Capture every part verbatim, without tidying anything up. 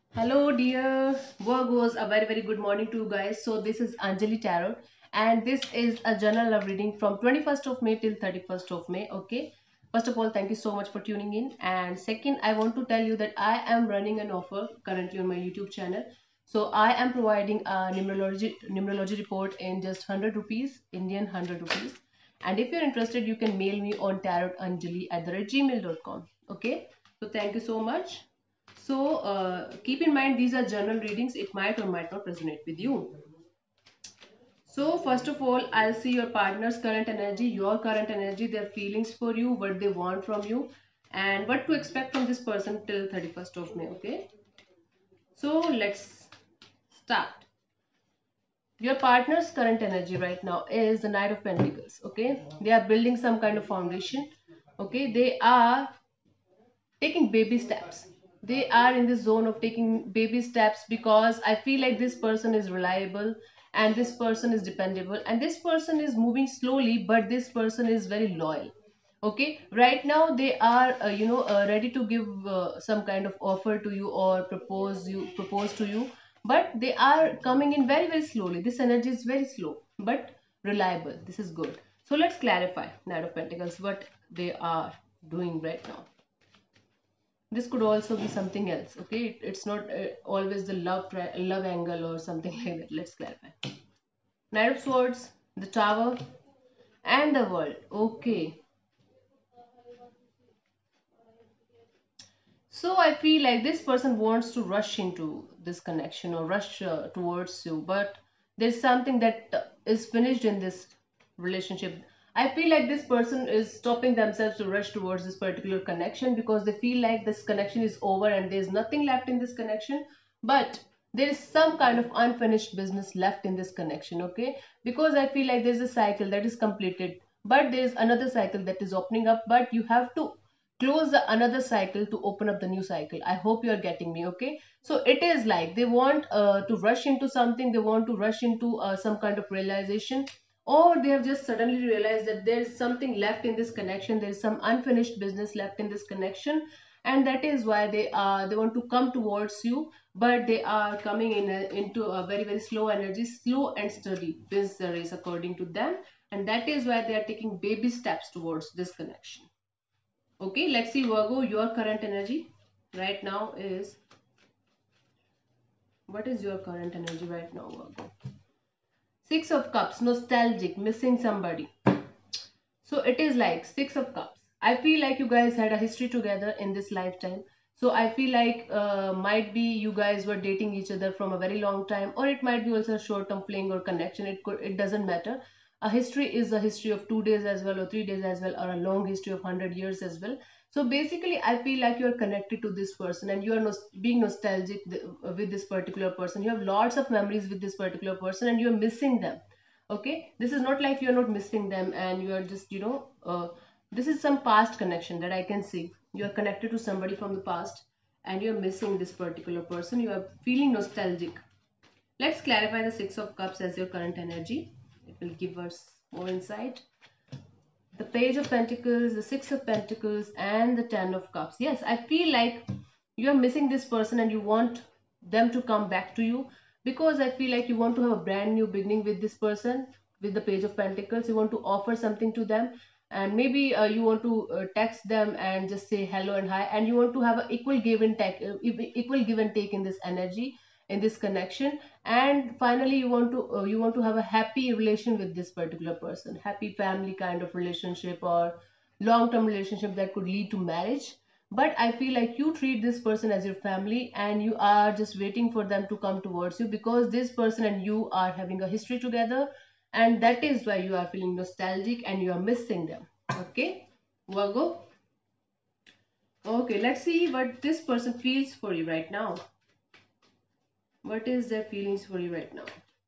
Hello, dear Virgos. A very, very good morning to you guys. So, this is Anjali Tarot, and this is a general love reading from twenty-first of May till thirty-first of May. Okay, first of all, thank you so much for tuning in. And second, I want to tell you that I am running an offer currently on my YouTube channel. So, I am providing a numerology numerology report in just one hundred rupees, Indian one hundred rupees. And if you're interested, you can mail me on tarotanjali at the rate gmail dot com. Okay, so thank you so much. So uh, keep in mind these are general readings. It might or might not resonate with you. So first of all, I'll see your partner's current energy, your current energy, their feelings for you, what they want from you, and what to expect from this person till thirty-first of May. Okay. So let's start. Your partner's current energy right now is the Knight of Pentacles. Okay. They are building some kind of foundation. Okay. They are taking baby steps. They are in the zone of taking baby steps because I feel like this person is reliable and this person is dependable and this person is moving slowly, but this person is very loyal. Okay, right now they are uh, you know uh, ready to give uh, some kind of offer to you or propose you propose to you, but they are coming in very very slowly. This energy is very slow but reliable. This is good. So let's clarify Knight of Pentacles, what they are doing right now. This could also be something else. Okay, it, it's not uh, always the love tri- love angle or something like that. Let's clarify. Knight of Swords, the Tower, and the World. Okay, so I feel like this person wants to rush into this connection or rush uh, towards you, but there's something that uh, is finished in this relationship. I feel like this person is stopping themselves to rush towards this particular connection because they feel like this connection is over and there's nothing left in this connection. But there is some kind of unfinished business left in this connection. Okay, because I feel like there's a cycle that is completed, but there's another cycle that is opening up, but you have to close the another cycle to open up the new cycle. I hope you are getting me. Okay, so it is like they want uh, to rush into something. They want to rush into uh, some kind of realization, or they have just suddenly realized that there is something left in this connection. There is some unfinished business left in this connection, and that is why they are they want to come towards you, but they are coming in a, into a very very slow energy. Slow and steady wins the race according to them, and that is why they are taking baby steps towards this connection. Okay, let's see, Virgo, your current energy right now is, what is your current energy right now, Virgo? Six of Cups, nostalgic, missing somebody. So it is like Six of Cups. I feel like you guys had a history together in this lifetime. So I feel like uh, might be you guys were dating each other from a very long time, or it might be also a short-term fling or connection. It could, it doesn't matter. A history is a history of two days as well, or three days as well, or a long history of hundred years as well. So basically, I feel like you are connected to this person, and you are nos- being nostalgic th- with this particular person. You have lots of memories with this particular person, and you are missing them. Okay, this is not like you're not missing them and you are just you know uh, this is some past connection that I can see. You are connected to somebody from the past and you're missing this particular person. You are feeling nostalgic. Let's clarify the Six of Cups as your current energy. It will give us more insight. The Page of Pentacles, the Six of Pentacles, and the Ten of Cups. Yes, I feel like you're missing this person and you want them to come back to you, because I feel like you want to have a brand new beginning with this person. With the Page of Pentacles, you want to offer something to them, and maybe uh, you want to uh, text them and just say hello and hi, and you want to have an equal give and take, uh, equal give and take in this energy, in this connection. And finally you want to uh, you want to have a happy relation with this particular person, happy family kind of relationship or long term relationship that could lead to marriage. But I feel like you treat this person as your family and you are just waiting for them to come towards you, because this person and you are having a history together, and that is why you are feeling nostalgic and you are missing them. Okay, Virgo. Okay, let's see what this person feels for you right now. What is their feelings for you right now?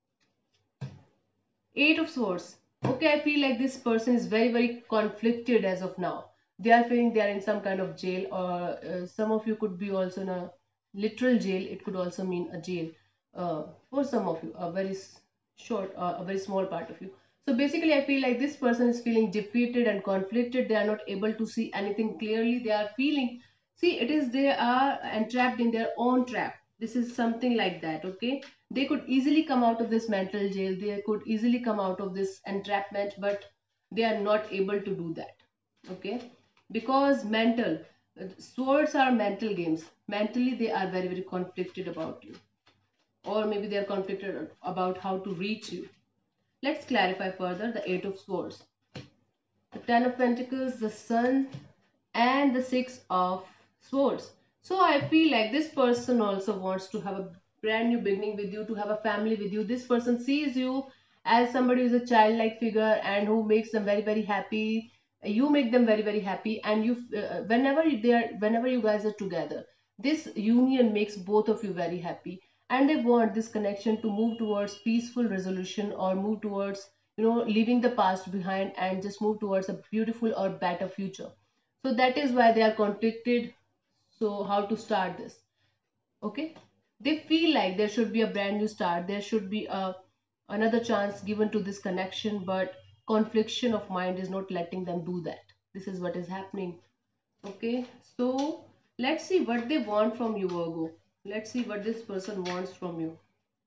Eight of Swords. Okay, I feel like this person is very, very conflicted as of now. They are feeling they are in some kind of jail, or uh, some of you could be also in a literal jail. It could also mean a jail uh, for some of you, a very s- short, uh, a very small part of you. So basically, I feel like this person is feeling defeated and conflicted. They are not able to see anything clearly. They are feeling, see, it is they are entrapped in their own trap. This is something like that, okay? They could easily come out of this mental jail, they could easily come out of this entrapment, but they are not able to do that, okay? Because mental, swords are mental games. Mentally they are very very conflicted about you, or maybe they are conflicted about how to reach you. Let's clarify further. The eight of swords, the ten of pentacles, the sun, and the six of swords. So I feel like this person also wants to have a brand new beginning with you, to have a family with you. This person sees you as somebody who's a childlike figure and who makes them very very happy. You make them very very happy, and you uh, whenever they are whenever you guys are together, this union makes both of you very happy, and they want this connection to move towards peaceful resolution, or move towards, you know, leaving the past behind and just move towards a beautiful or better future. So that is why they are conflicted. So how to start this? Okay, they feel like there should be a brand new start, there should be a another chance given to this connection, but confliction of mind is not letting them do that. This is what is happening. Okay, so let's see what they want from you, Virgo. Let's see what this person wants from you.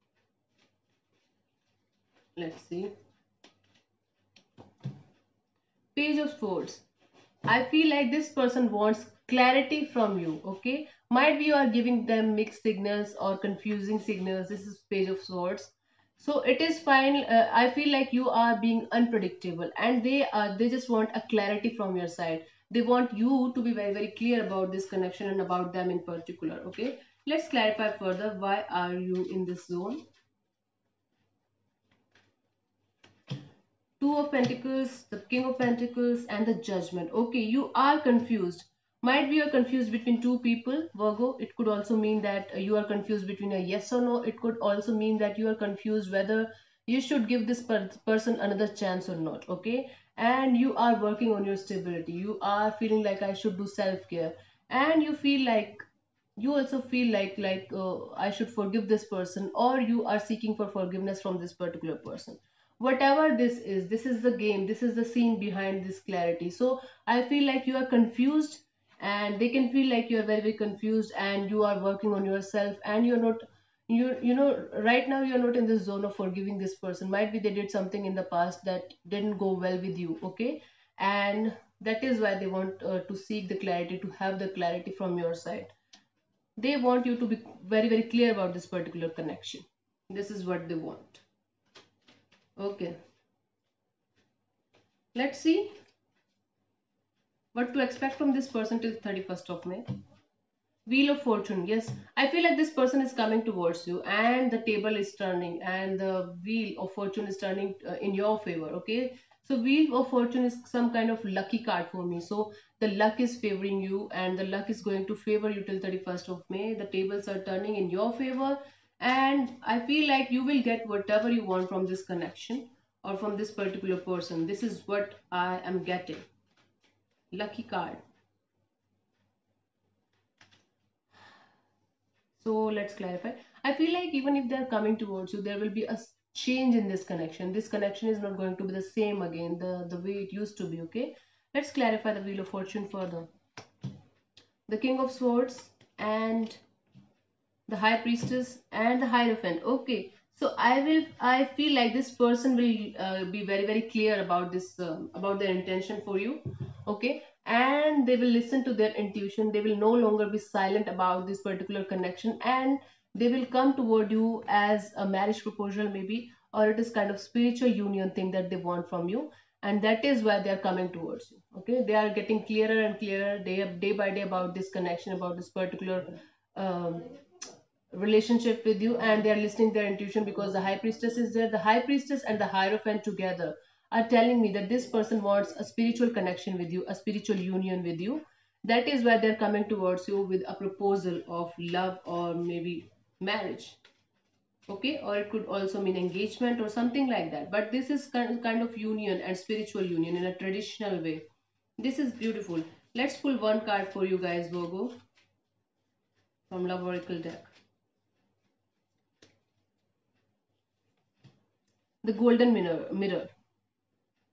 Let's see. Page of Swords. I feel like this person wants clarity from you, okay? Might be you are giving them mixed signals or confusing signals. This is Page of Swords. So it is fine. Uh, I feel like you are being unpredictable, and they are they just want a clarity from your side. They want you to be very very clear about this connection and about them in particular, okay? Let's clarify further. Why are you in this zone? Two of Pentacles, the King of Pentacles, and the Judgment. Okay, you are confused. Might be you're confused between two people, Virgo. It could also mean that uh, you are confused between a yes or no. It could also mean that you are confused whether you should give this per person another chance or not, okay? And you are working on your stability. You are feeling like I should do self-care. And you feel like you also feel like like uh, I should forgive this person, or you are seeking for forgiveness from this particular person. Whatever this is, this is the game, this is the scene behind this clarity. So I feel like you are confused, and they can feel like you are very very confused, and you are working on yourself, and you're not, you you know, right now you're not in this zone of forgiving this person. Might be they did something in the past that didn't go well with you, okay? And that is why they want uh, to seek the clarity, to have the clarity from your side. They want you to be very very clear about this particular connection. This is what they want. Okay, let's see what to expect from this person till thirty-first of May. Wheel of Fortune. Yes, I feel like this person is coming towards you, and the table is turning, and the Wheel of Fortune is turning uh, in your favor. Okay, so Wheel of Fortune is some kind of lucky card for me. So the luck is favoring you, and the luck is going to favor you till thirty-first of May. The tables are turning in your favor, and I feel like you will get whatever you want from this connection or from this particular person. This is what I am getting. Lucky card. So let's clarify. I feel like even if they're coming towards you, there will be a change in this connection. This connection is not going to be the same again, the, the way it used to be, okay? Let's clarify the Wheel of Fortune further. The King of Swords and the High Priestess and the Hierophant. Okay, so I will, I feel like this person will uh, be very, very clear about this, um, about their intention for you, okay? And they will listen to their intuition. They will no longer be silent about this particular connection, and they will come toward you as a marriage proposal maybe, or it is kind of spiritual union thing that they want from you, and that is why they are coming towards you, okay? They are getting clearer and clearer day, day by day about this connection, about this particular um, relationship with you, and they are listening their intuition, because the High Priestess is there. The High Priestess and the Hierophant together are telling me that this person wants a spiritual connection with you, a spiritual union with you. That is why they're coming towards you with a proposal of love or maybe marriage, okay? Or it could also mean engagement or something like that, but this is kind of union and spiritual union in a traditional way. This is beautiful. Let's pull one card for you guys, Virgo, from Love Oracle deck. The Golden Mirror. Mirror.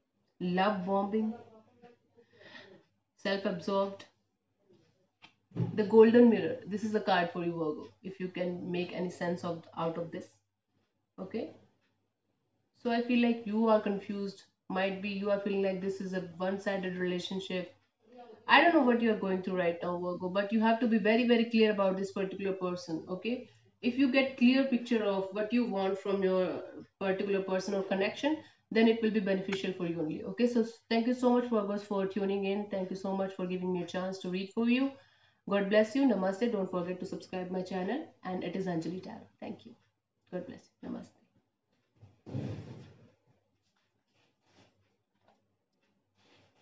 Love bombing, self-absorbed. The golden mirror. This is a card for you, Virgo. If you can make any sense of out of this. Okay. So I feel like you are confused. Might be you are feeling like this is a one-sided relationship. I don't know what you are going through right now, Virgo, but you have to be very, very clear about this particular person. Okay. If you get clear picture of what you want from your particular person or connection, then it will be beneficial for you only. Okay. So thank you so much, Virgos, for tuning in. Thank you so much for giving me a chance to read for you. God bless you. Namaste. Don't forget to subscribe my channel. And it is Anjali Tarot. Thank you. God bless you. Namaste.